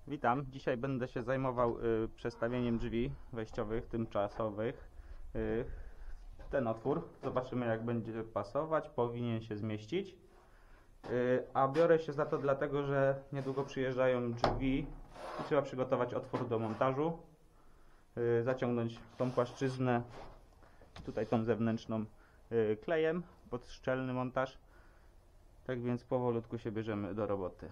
Witam. Dzisiaj będę się zajmował przestawieniem drzwi wejściowych, tymczasowych. Ten otwór. Zobaczymy, jak będzie pasować. Powinien się zmieścić. A biorę się za to dlatego, że niedługo przyjeżdżają drzwi i trzeba przygotować otwór do montażu. Zaciągnąć tą płaszczyznę, tutaj tą zewnętrzną, klejem pod szczelny montaż. Tak więc powolutku się bierzemy do roboty.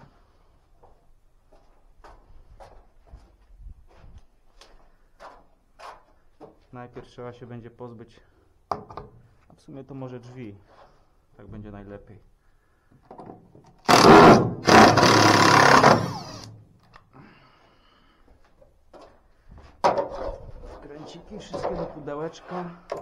Najpierw trzeba się będzie pozbyć, a w sumie to może drzwi, tak będzie najlepiej. Kręciki wszystkie do pudełeczka.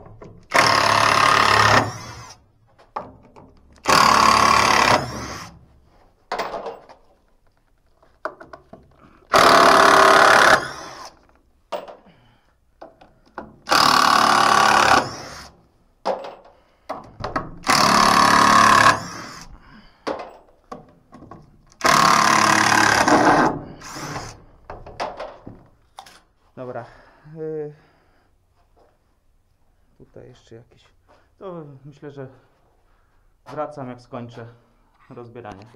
Dobra, tutaj jeszcze jakieś, to myślę, że wracam, jak skończę rozbieranie.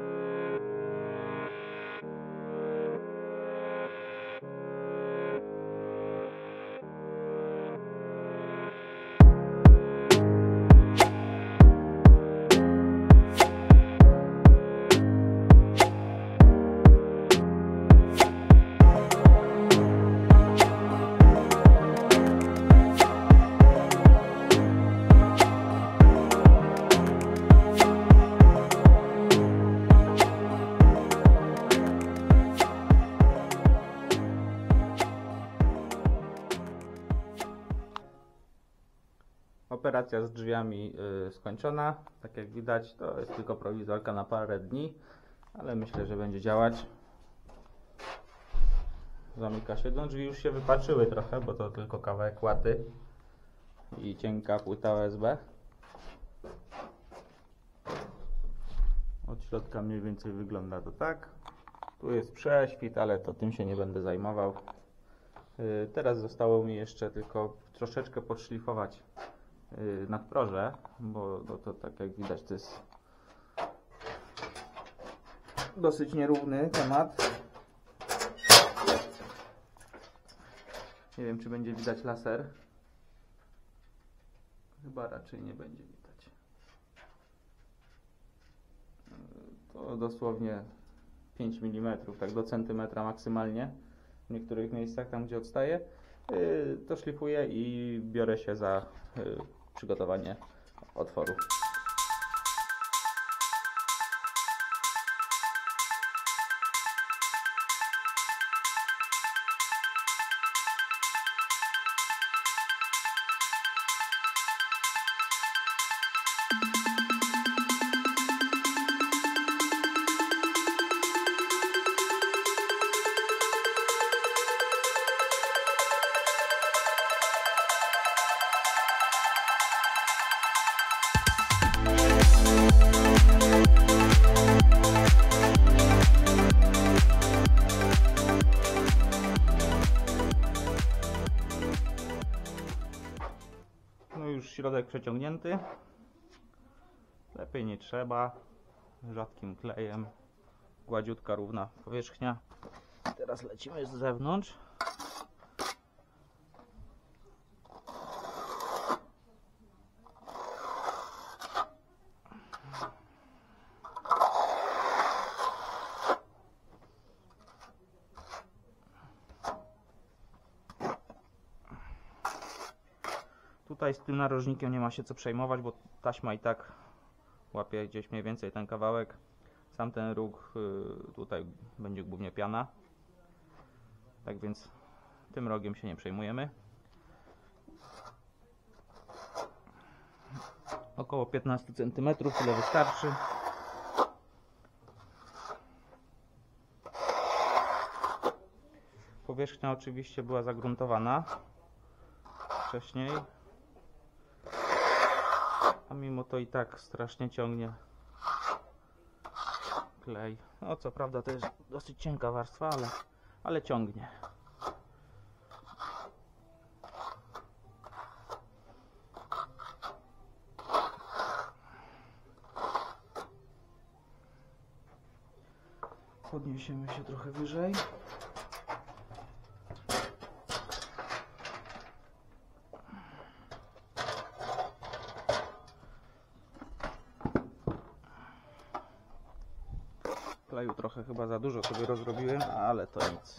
Operacja z drzwiami skończona. Tak jak widać, to jest tylko prowizorka na parę dni, ale myślę, że będzie działać. Zamyka się. No, drzwi już się wypaczyły trochę, bo to tylko kawałek łaty i cienka płyta USB. Od środka mniej więcej wygląda to tak. Tu jest prześwit, ale to tym się nie będę zajmował. Teraz zostało mi jeszcze tylko troszeczkę podszlifować nadproże, bo to tak jak widać, to jest dosyć nierówny temat. Nie wiem, czy będzie widać laser. Chyba raczej nie będzie widać. To dosłownie 5 mm, tak do centymetra maksymalnie. W niektórych miejscach, tam gdzie odstaje, to szlifuję i biorę się za przygotowanie otworu. Środek przeciągnięty, lepiej nie trzeba, rzadkim klejem, gładziutka, równa powierzchnia. Teraz lecimy z zewnątrz. Tutaj z tym narożnikiem nie ma się co przejmować, bo taśma i tak łapie gdzieś mniej więcej ten kawałek. Sam ten róg, tutaj będzie głównie piana. Tak więc tym rogiem się nie przejmujemy. Około 15 cm, tyle wystarczy. Powierzchnia oczywiście była zagruntowana wcześniej. A mimo to i tak strasznie ciągnie klej. No co prawda to jest dosyć cienka warstwa, ale ale ciągnie. Podniesiemy się trochę wyżej. Kleju trochę chyba za dużo sobie rozrobiłem, ale to nic.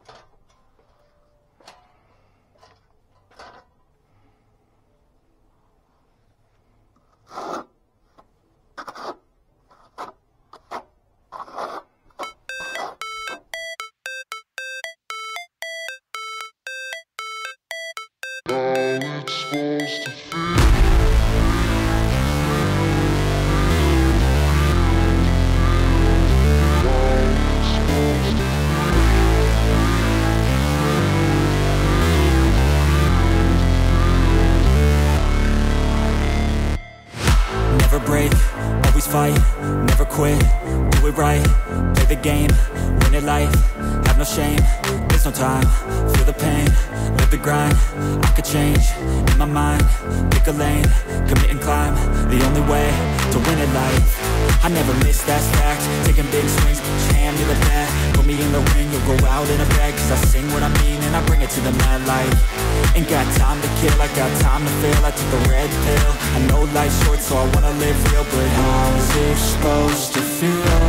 Never break, always fight, never quit, do it right, play the game, win it life, have no shame, there's no time, feel the pain, live the grind, I could change, in my mind, pick a lane, commit and climb, the only way to win it life, I never miss, that's fact, taking big swings, hand me the bat, put me in the ring, you'll go out in a bag, cause I sing what I mean and I bring it to the mad light. Ain't got time to kill, I got time to feel. I took the red pill, I know life's short so I wanna live real. But how's it supposed to feel?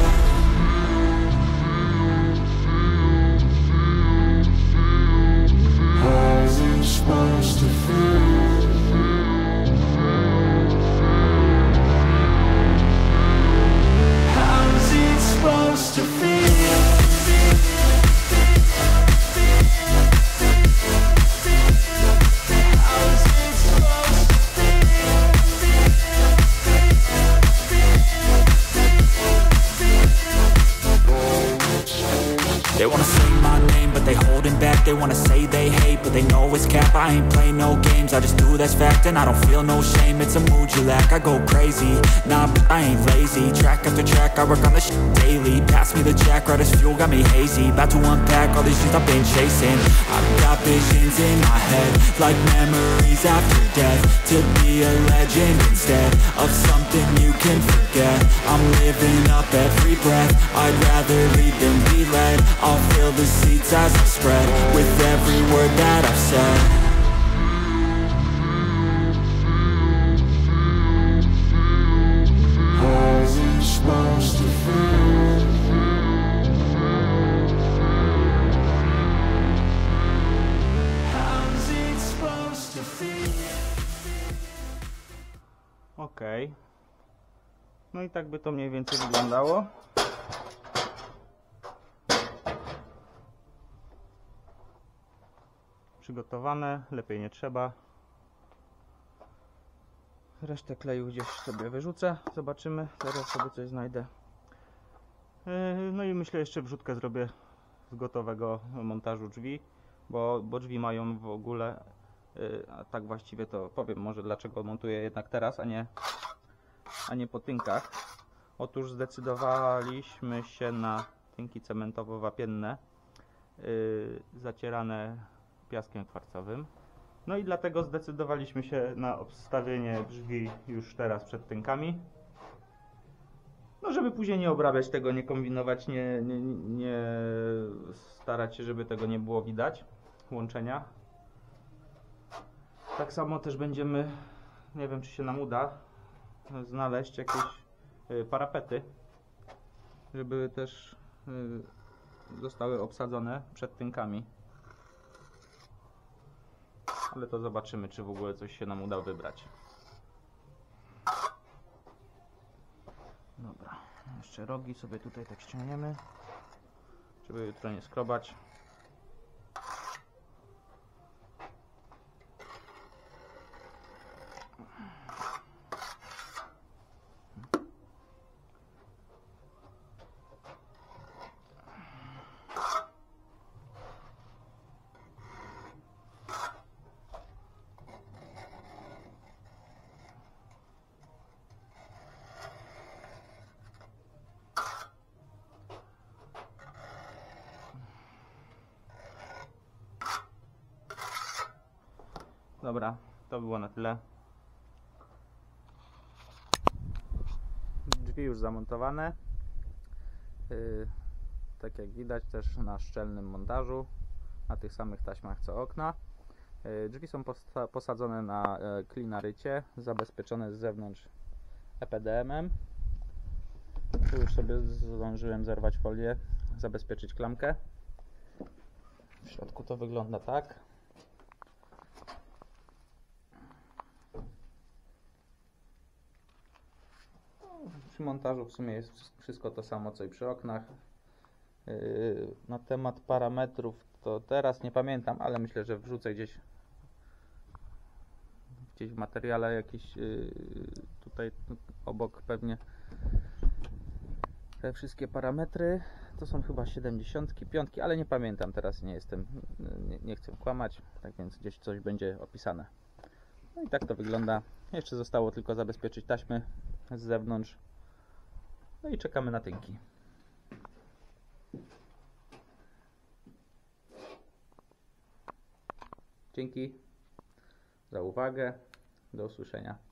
How's it supposed to feel? How's it supposed to feel? They wanna say my name, but they holding back. They wanna say they hate, but they know it's cap. I ain't play no games, I just do that's fact. And I don't feel no shame, it's a mood you lack. I go crazy, nah, but I ain't lazy. Track after track, I work on this shit daily. Pass me the jack, right as fuel, got me hazy. About to unpack all these things I've been chasing. I've got visions in my head, like memories after death. To be a legend instead of something you can forget. I'm living up every breath, I'd rather lead than be led. I'll fill the seats as I spread with every word that I've said. How's it supposed to feel? How's it supposed to feel? Okej. No i tak by to mniej więcej wyglądało. Przygotowane, lepiej nie trzeba. Resztę kleju gdzieś sobie wyrzucę, zobaczymy, zaraz sobie coś znajdę. No i myślę, jeszcze wrzutkę zrobię z gotowego montażu drzwi, bo drzwi mają w ogóle, a tak właściwie to powiem może dlaczego montuję jednak teraz, a nie po tynkach. Otóż zdecydowaliśmy się na tynki cementowo-wapienne, zacierane piaskiem kwarcowym. No i dlatego zdecydowaliśmy się na obstawienie drzwi już teraz przed tynkami. No żeby później nie obrabiać tego, nie kombinować, nie starać się, żeby tego nie było widać, łączenia. Tak samo też będziemy, nie wiem czy się nam uda, znaleźć jakieś parapety, żeby też zostały obsadzone przed tynkami. Ale to zobaczymy, czy w ogóle coś się nam uda wybrać. Dobra, jeszcze rogi sobie tutaj tak ściągniemy, żeby jutro nie skrobać. Dobra, to było na tyle. Drzwi już zamontowane. Tak jak widać też na szczelnym montażu, na tych samych taśmach co okna. Drzwi są posadzone na klinarycie, zabezpieczone z zewnątrz EPDM-em. Tu już sobie zdążyłem zerwać folię, zabezpieczyć klamkę. W środku to wygląda tak. Przy montażu w sumie jest wszystko to samo co i przy oknach. Na temat parametrów to teraz nie pamiętam, ale myślę, że wrzucę gdzieś w materiale jakiś tutaj nie pewnie te wszystkie parametry. To są chyba 75, ale nie pamiętam teraz, nie chcę kłamać, tak więc gdzieś coś będzie opisane. No i tak to wygląda. Jeszcze zostało tylko zabezpieczyć taśmy z zewnątrz. No i czekamy na tynki. Dzięki za uwagę. Do usłyszenia.